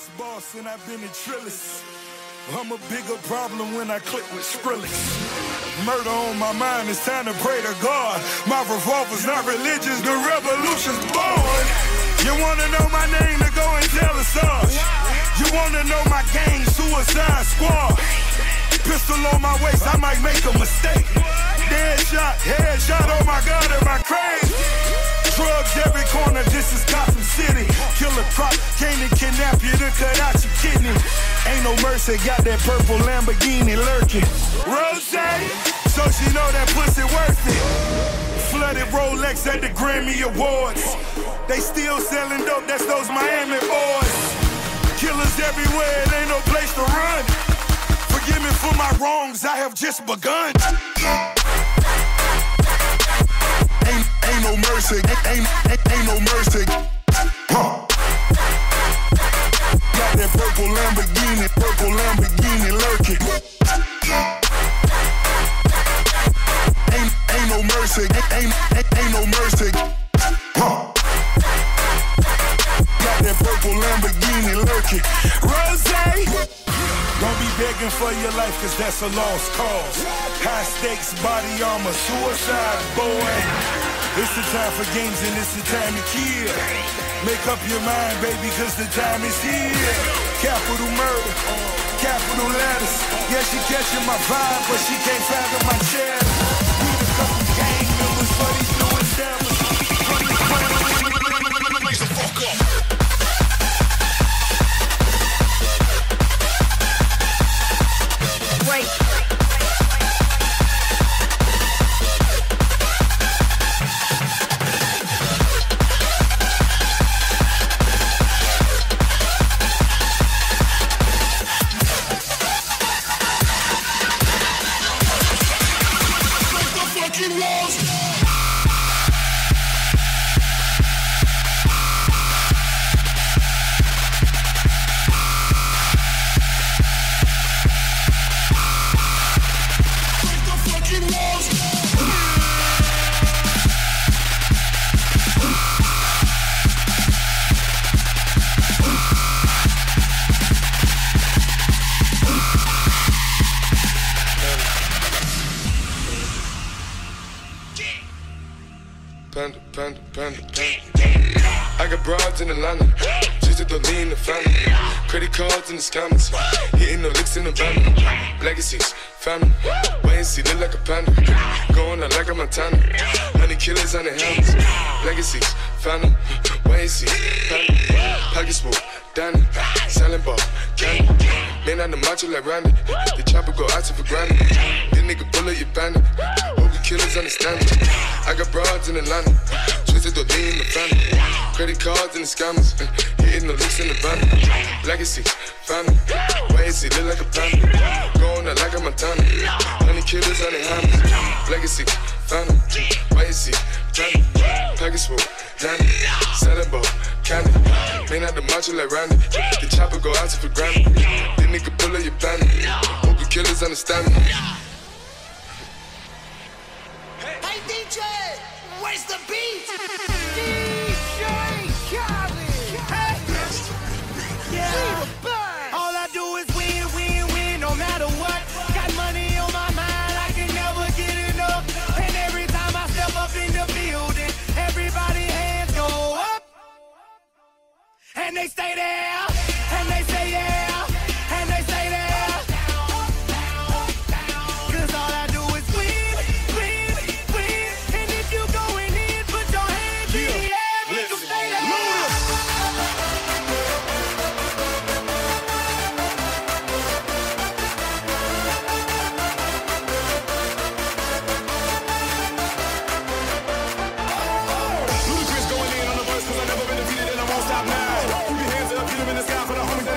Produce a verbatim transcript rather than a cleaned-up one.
biggest boss and I've been in Trillis. I'm a bigger problem when I click with Skrillex. Murder on my mind, it's time to pray to God. My revolver's not religious, the revolution's born. You wanna know my name, to go and tell us us. You wanna know my gang, Suicide Squad. Pistol on my waist, I might make a mistake. Dead shot, head shot, oh my God, am I crazy? Drugs every corner, this is Gotham City. Killer Croc came to kidnap you to cut out your kidney. Ain't no mercy, got that purple Lamborghini lurking. Rose, so she know that pussy worth it. Flooded Rolex at the Grammy Awards. They still selling dope, that's those Miami boys. Killers everywhere, it ain't no place to run. Forgive me for my wrongs, I have just begun. Ain't, ain't no mercy, ain't, ain't, ain't no mercy. Huh. Got that purple Lamborghini, purple Lamborghini lurking. Ain't, ain't no mercy, ain't, ain't, ain't no mercy. Huh. Got that purple Lamborghini lurking. Rose, don't be begging for your life, cause that's a lost cause. High stakes, body armor, suicide, boy. It's the time for games and it's the time to kill. Make up your mind, baby, cause the time is here. Capital murder, capital letters. Yeah, she catching my vibe, but she can't fathom my chair. We the couple gang members for these new endeavors. Blaze the fuck up. Right. Panda, panda, panda, panda. I got broads in Atlanta, just to throw me in the family. Credit cards in the scammers, hitting the licks in the van. Legacies, family, wait and see, look like a panda. Going out like a Montana, honey killers on the helmets. Legacies, family, wait and see, family. Pocket smooth, Danny, selling ball, candy. Man on the macho like Randy, the chopper go out to for granted. This nigga bullet, you bandit. Killers understand me. I got broads in Atlanta, twisted to lean in the family. Credit cards and the scammers, hitting the licks in the van. Legacy, family, wait and see, look like a panda. Going out like a Montana, honey killers on their hands. Legacy, family, wait and see, family. Package full, Danny, selling ball, candy. Man out the macho like Randy, the chopper go out to for granted. This nigga bullet, you bandit. Hope the killers understand me. Hey D J, where's the beat? D J Khaled. Hey. Yeah. All I do is win, win, win, no matter what. Got money on my mind, I can never get enough. And every time I step up in the building, everybody hands go up. And they stay there, and they say yeah, and they say there. Cause all I do is win, win, win. And if you going in, put your hands in the air, make them stay there. Ludacris going in on the verse, cause I never been defeated and I won't stop now. Keep your hands up, get them in the sky for the homies that